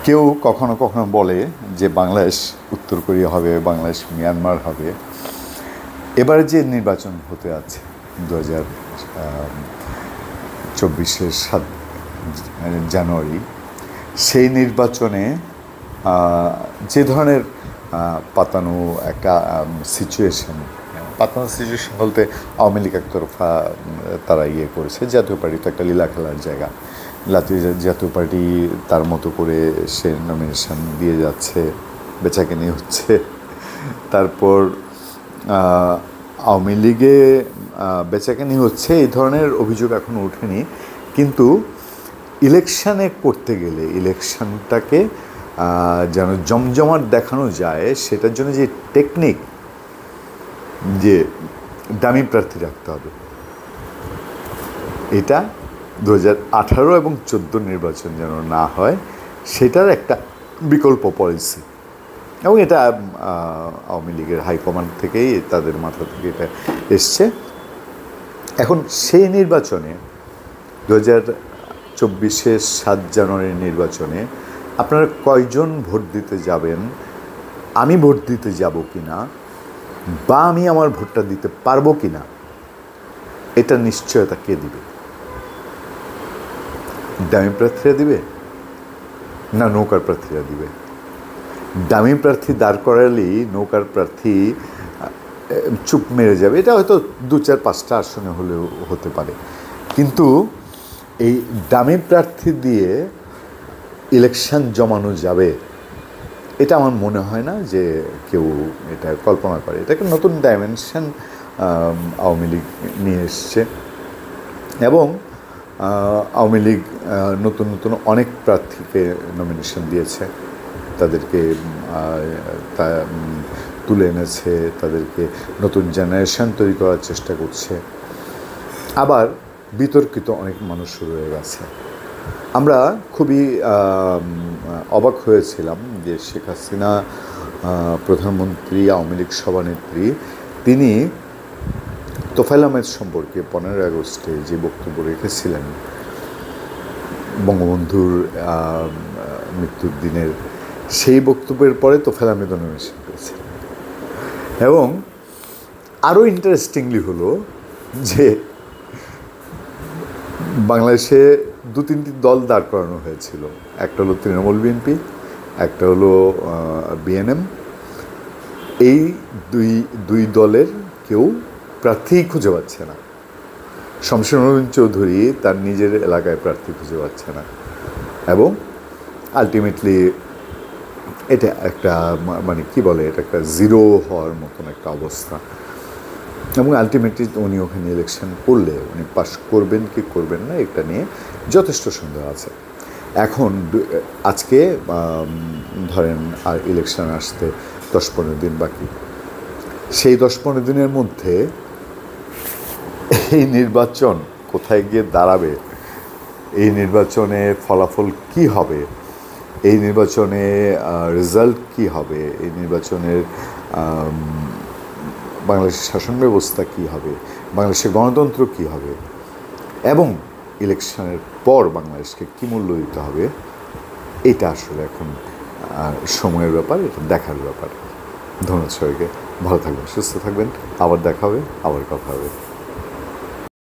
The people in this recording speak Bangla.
কেউ কখনো কখনো বলে যে বাংলাদেশ উত্তর কোরিয়া হবে, বাংলাদেশ মিয়ানমার হবে। এবারে যে নির্বাচন হতে আছে 2024-এর 7 জানুয়ারি, সেই নির্বাচনে যে ধরনের পাতানো একটা সিচুয়েশন বলতে আওয়ামী লীগ একতরফা তারা করেছে। জাতীয় পার্টি তো একটা লীলা খেলার জায়গা। জাতীয় পার্টি তার মতো করে সে নমিনেশন দিয়ে যাচ্ছে, বেচাকেনি হচ্ছে। তারপর আওয়ামী লীগে বেচাকেনি হচ্ছে, এই ধরনের অভিযোগ এখনও ওঠেনি। কিন্তু ইলেকশানে করতে গেলে ইলেকশানটাকে যেন জমজমাট দেখানো যায়, সেটার জন্য যে টেকনিক, যে দামি প্রার্থী রাখতে হবে, এটা 2018 এবং 2014 নির্বাচন যেন না হয়, সেটার একটা বিকল্প পলিসি। এবং এটা আওয়ামী লীগের হাইকমান্ড থেকেই, তাদের মাথা থেকে এটা এসছে। এখন সেই নির্বাচনে 2024-এর 7 জানুয়ারির নির্বাচনে আপনারা কয়জন ভোট দিতে যাবেন, আমি ভোট দিতে যাব কি না, বা আমি আমার ভোটটা দিতে পারবো কি না, এটা নিশ্চয়তা কে দিবে? দামি প্রার্থীরা দিবে না নৌকার প্রার্থীরা দিবে? দামি প্রার্থী দাঁড় করালেই নৌকার প্রার্থী চুপ মেরে যাবে। এটা হয়তো 2-4-5টা আসনে হলেও হতে পারে। কিন্তু এই দামি প্রার্থী দিয়ে ইলেকশন জমানো যাবে, এটা আমার মনে হয় না যে কেউ এটা কল্পনা করে। এটাকে নতুন ডাইমেনশন আওয়ামী লীগ নিয়ে এসছে। এবং আওয়ামী লীগ নতুন নতুন অনেক প্রার্থীকে নমিনেশন দিয়েছে, তাদেরকে তুলে এনেছে, তাদেরকে নতুন জেনারেশন তৈরি করার চেষ্টা করছে। আবার বিতর্কিত অনেক মানুষ রয়ে গেছে। আমরা খুবই অবাক হয়েছিলাম যে শেখ হাসিনা প্রধানমন্ত্রী, আওয়ামী লীগ সভানেত্রী, তিনি তোফায়েল আহমেদ সম্পর্কে 15 আগস্টে যে বক্তব্য রেখেছিলেন বঙ্গবন্ধুর মৃত্যুর দিনের, সেই বক্তব্যের পরে তোফায়েল আহমেদ নমিনেশন পেয়েছে। এবং আরও ইন্টারেস্টিংলি হলো যে বাংলাদেশে 2-3টি দল দাঁড় করানো হয়েছিল। একটা হলো তৃণমূল বিএনপি, একটা হলো বিএনএম। এই দুই দলের কেউ প্রার্থী খুঁজে পাচ্ছে না। শমশের নবীন চৌধুরী তার নিজের এলাকায় প্রার্থী খুঁজে পাচ্ছে না। এবং আলটিমেটলি এটা একটা কি বলে, এটা একটা জিরো হওয়ার মতন একটা অবস্থা। এবং আলটিমেটলি উনি ওখানে ইলেকশন করলে উনি পাস করবেন কি করবেন না, এটা নিয়ে যথেষ্ট সন্দেহ আছে। এখন আজকে ধরেন আর ইলেকশন আসতে 10-15 দিন বাকি। সেই 10-15 দিনের মধ্যে এই নির্বাচন কোথায় গিয়ে দাঁড়াবে, এই নির্বাচনে ফলাফল কি হবে, এই নির্বাচনে রেজাল্ট কি হবে, এই নির্বাচনের বাংলাদেশের শাসন ব্যবস্থা কী হবে, বাংলাদেশের গণতন্ত্র কী হবে, এবং ইলেকশনের পর বাংলাদেশকে কী মূল্য দিতে হবে, এটা আসলে এখন সময়ের ব্যাপার, এটা দেখার ব্যাপার। ধন্যবাদ সবাইকে। ভালো থাকবেন, সুস্থ থাকবেন। আবার দেখা হবে, আবার কথা হবে।